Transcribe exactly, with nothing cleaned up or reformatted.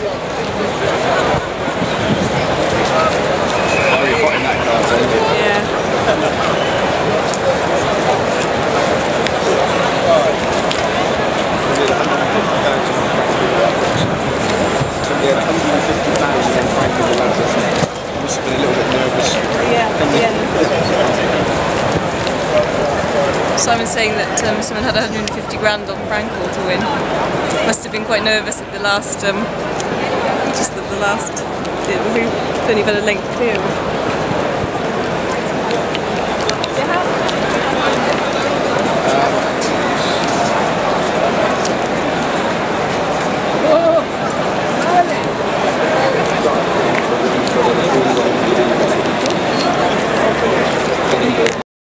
Very hot in that car, isn't it? Yeah. We did one hundred fifty thousand on Frankel. So we had one hundred fifty thousand on Frankel below us. I must have been a little bit nervous. Yeah, yeah. Simon's saying that um, someone had one hundred fifty grand on Frankel to win. Must have been quite nervous at the last, um, just at the last, it's only got a length clear.